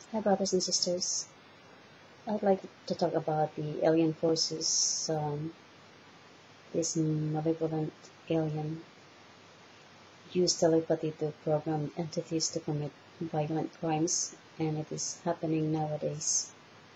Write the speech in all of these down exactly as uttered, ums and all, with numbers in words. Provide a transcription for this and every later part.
Hi, brothers and sisters. I'd like to talk about the alien forces. Um, this malevolent alien use telepathy to program entities to commit violent crimes, and it is happening nowadays.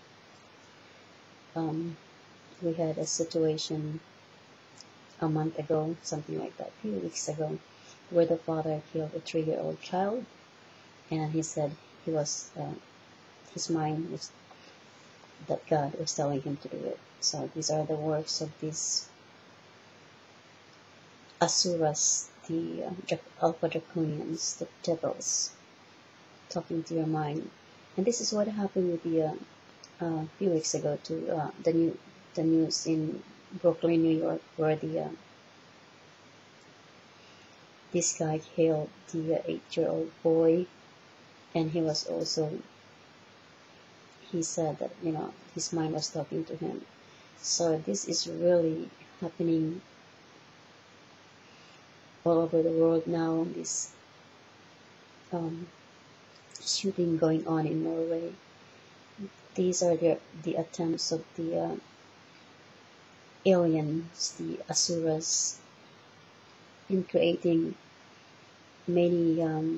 Um, we had a situation a month ago, something like that, a few weeks ago, where the father killed a three-year-old child, and he said he was uh, his mind was that God was telling him to do it. So these are the works of these Asuras, the uh, Alpha Draconians, the devils, talking to your mind. And this is what happened with the uh, uh, few weeks ago to uh, the new the news in Brooklyn, New York, where the uh, this guy killed the uh, eight-year-old boy, and he was also he said that you know his mind was talking to him. So this is really happening all over the world now. This um, shooting going on in Norway. These are the, the attempts of the uh, aliens, the Asuras, in creating many um,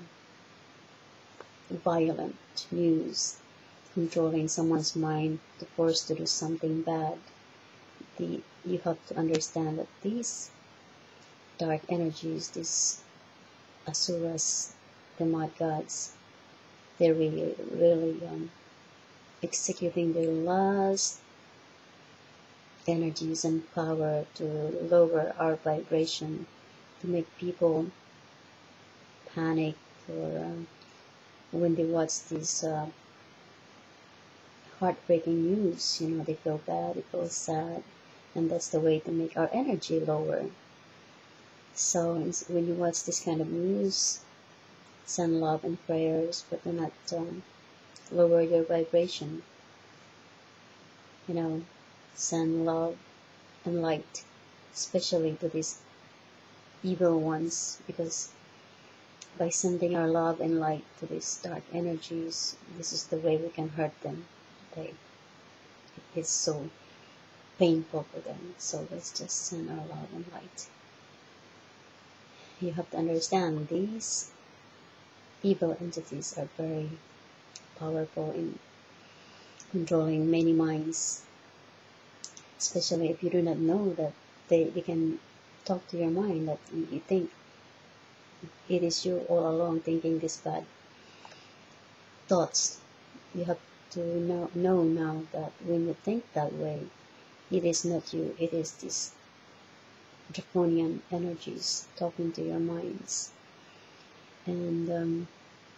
violent news, controlling someone's mind to force to do something bad. The, you have to understand that these dark energies, these Asuras, the mud gods, they're really, really um, executing their last energies and power to lower our vibration, to make people panic, or um, when they watch these uh, heartbreaking news, you know, they feel bad, they feel sad, and that's the way to make our energy lower. So when you watch this kind of news, send love and prayers, but do not um, lower your vibration. You know, send love and light, especially to these evil ones, because by sending our love and light to these dark energies, this is the way we can hurt them. They, it's so painful for them. So let's just send our love and light. You have to understand these evil entities are very powerful in controlling many minds, especially if you do not know that they, they can talk to your mind, that you think it is you all along thinking these bad thoughts. You have to know, know now that when you think that way, it is not you, it is these draconian energies talking to your minds. And um,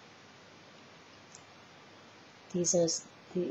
these are the,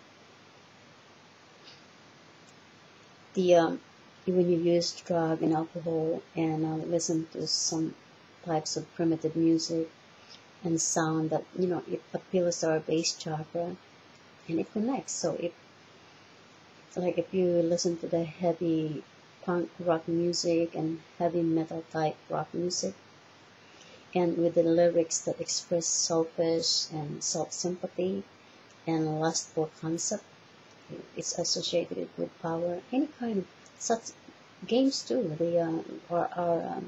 the um, when you use drug and alcohol and uh, listen to some types of primitive music and sound that, you know, it appeals to our base chakra and it connects. So if, like if you listen to the heavy punk rock music and heavy metal type rock music, and with the lyrics that express selfish and self-sympathy and lustful concept, it's associated with power. Any kind of such games too. They uh, are, are um,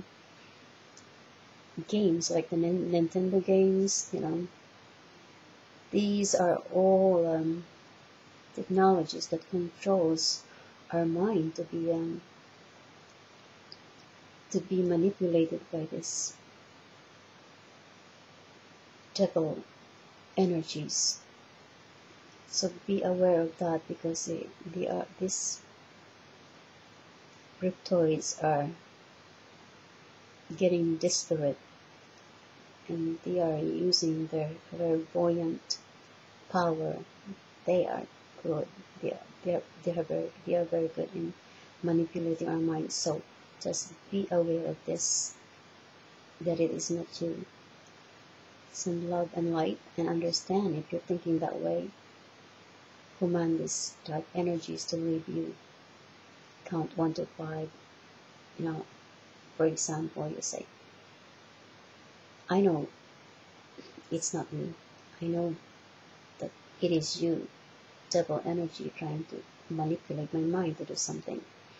games like the Nintendo games. You know, these are all um, technologies that controls our mind to be um, to be manipulated by this devil energies. So be aware of that, because they, they are these reptoids are getting desperate, and they are using their clairvoyant power. They are good. They are, they are, they are very they are very good in manipulating our minds. So just be aware of this, that it is not you. Send love and light, and understand if you're thinking that way. Command these dark energies to leave you. Count one to five. You know, for example, you say, I know it's not me. I know that it is you, devil energy, trying to manipulate my mind to do something.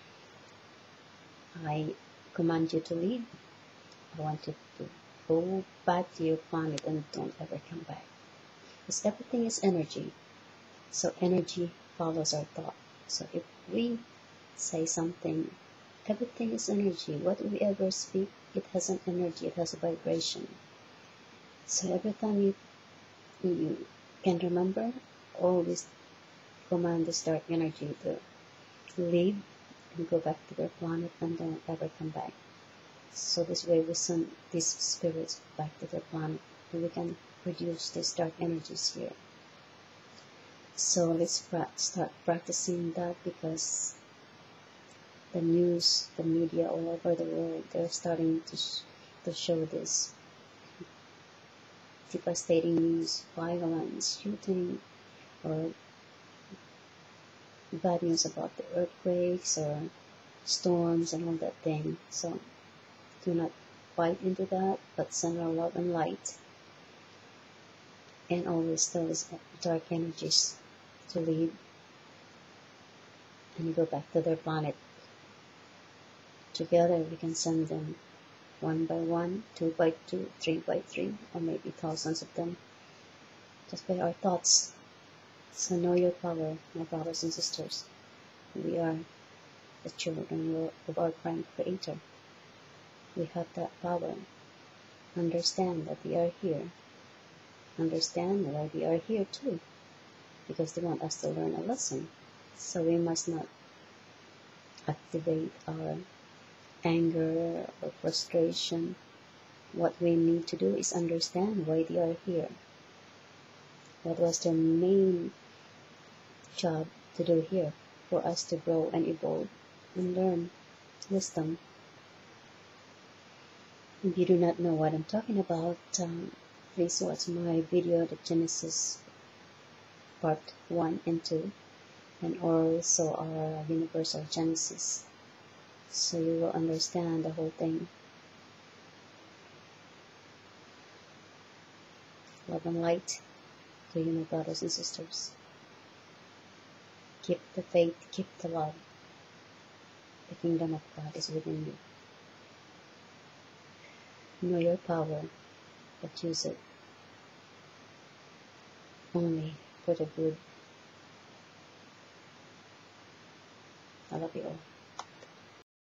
I command you to leave. I want you to go back to your planet and don't ever come back. Because everything is energy. So energy follows our thought. So if we say something, everything is energy. What we ever speak, it has an energy, it has a vibration. So every time you, you can remember, always command this dark energy to leave and go back to their planet and don't ever come back. So this way we send these spirits back to their planet and we can reduce these dark energies here. So let's pra start practicing that, because the news, the media all over the world, they're starting to, sh to show this devastating news, violence, shooting, or bad news about the earthquakes or storms and all that thing. So do not bite into that, but send our love and light, and always tell these dark energies to leave and go back to their planet. Together we can send them one by one, two by two, three by three, or maybe thousands of them, just by our thoughts. So know your power, my brothers and sisters. We are the children of our prime creator. We have that power. Understand that we are here. Understand why we are here too, because they want us to learn a lesson. So we must not activate our anger or frustration. What we need to do is understand why they are here. What was their main job to do here? For us to grow and evolve and learn wisdom. If you do not know what I'm talking about, um, please watch my video, the Genesis part one and two, and also our Universal Genesis, so you will understand the whole thing. Love and light to you, my brothers and sisters. Keep the faith, keep the love. The kingdom of God is within you. Know your power, but use it only for the good. I love you all.